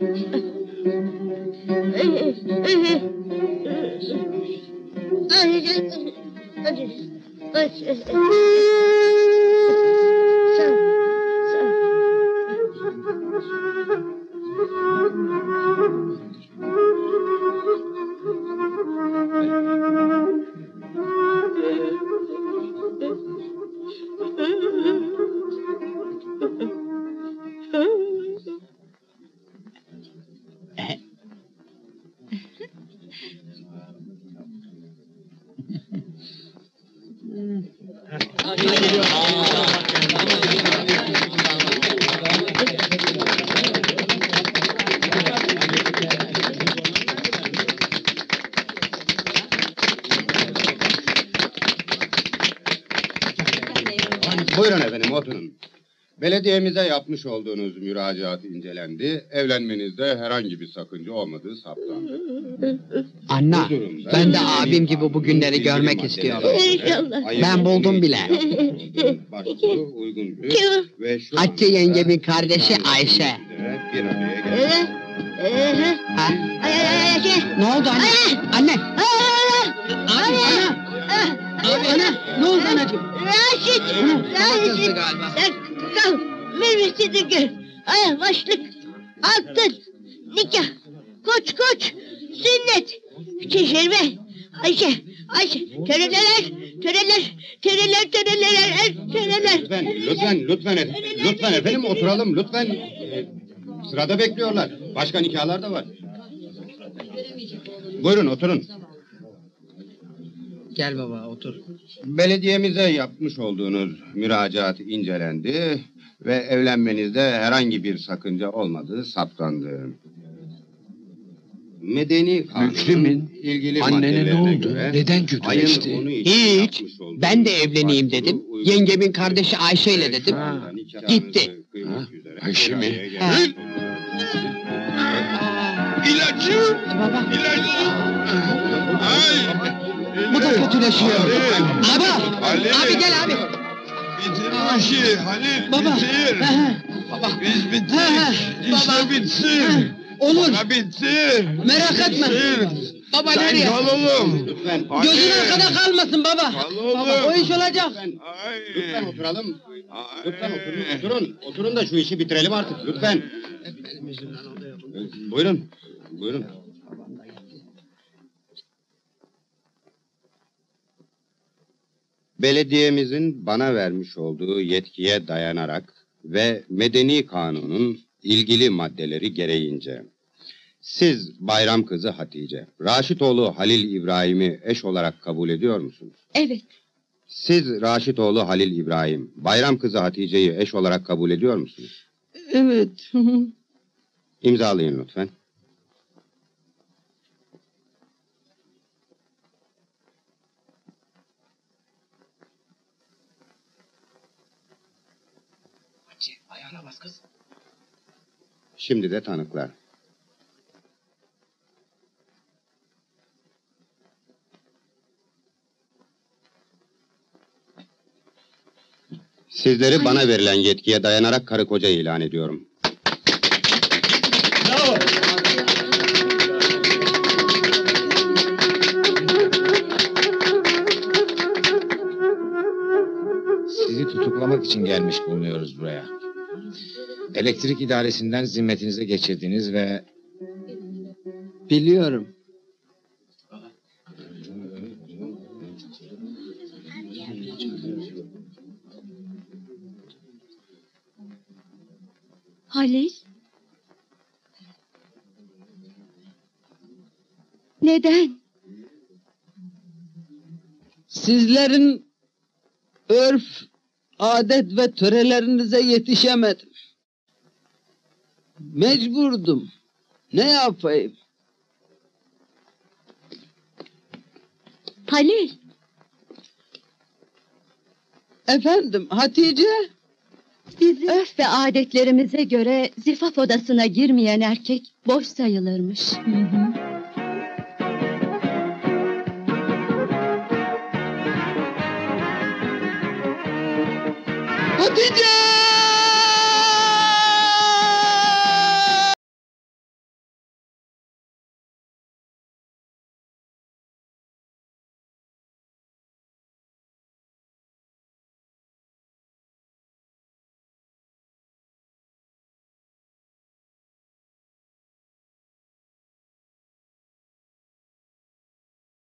Buyurun efendim, oturun. Belediyemize yapmış olduğunuz müracaat incelendi. Evlenmenizde herhangi bir sakınca olmadığı saptandı. Anna, ben de abim gibi bu günleri görmek istiyorum. Ben buldum bile. Başvuru uygundur ve şu Hatice yengemin kardeşi Ayşe. bir araya geldi. Ha? Ne oldu anne? Anne! Ana! Ne oldu anacığım? Raşit! Raşit! Sen kal! Mürvesini gör! Ay başlık! Altın! Nikah! Koç! Sünnet! Şişirme! Ayşe! Töreler! Lütfen efendim, oturalım lütfen. Sırada bekliyorlar. Başka nikahlar da var. Buyurun oturun. Gel baba otur. Belediyemize yapmış olduğunuz müracaat incelendi ve evlenmenizde herhangi bir sakınca olmadığı saptandı. Medeni kanunun Mükrimin ilgili annene ne maddelerine oldu? göre Neden kötüleşti? ayın 10'u için Hiç. yapmış olduğunuz Ben de evleneyim dedim. başvuru uygun Yengemin kardeşi Ayşe ile dedim. Ha. Gitti. Kıymak üzere Ayşe bir mi? araya geldi. Ha. İlacım! Baba, İlacım! Ay! bu da kötüleşiyor. Baba! Ali! Abi gel abi. Bitir bu işi Halil, Baba. bitir! Baba. Biz bittik! Ha, İşte baba. bitsin! Olur. Bana bitsin! Merak etme. Bitsin. Baba Sen nereye? kal oğlum! Lütfen. Ali! Gözün arkada kalmasın baba. Kal oğlum! Baba o iş olacak. Ay! Lütfen oturalım. Ay! Lütfen oturun. Oturun da şu işi bitirelim artık. Lütfen. Buyurun. Belediyemizin bana vermiş olduğu yetkiye dayanarak ve medeni kanunun ilgili maddeleri gereğince siz Bayram kızı Hatice, Raşitoğlu Halil İbrahim'i eş olarak kabul ediyor musunuz? Evet. Siz Raşitoğlu Halil İbrahim, Bayram kızı Hatice'yi eş olarak kabul ediyor musunuz? Evet. İmzalayın lütfen. Ayağına bas kız. Şimdi de tanıklar. Sizleri bana verilen yetkiye dayanarak karı koca ilan ediyorum. Sizi tutuklamak için gelmiş bulunuyoruz buraya. Elektrik idaresinden zimmetinize geçirdiniz ve... Biliyorum. Halil? Neden? Sizlerin örf, adet ve törelerinize yetişemedim. Mecburdum. Ne yapayım? Halil? Efendim Hatice? Bizim örf ve adetlerimize göre zifaf odasına girmeyen erkek boş sayılırmış. Hatice!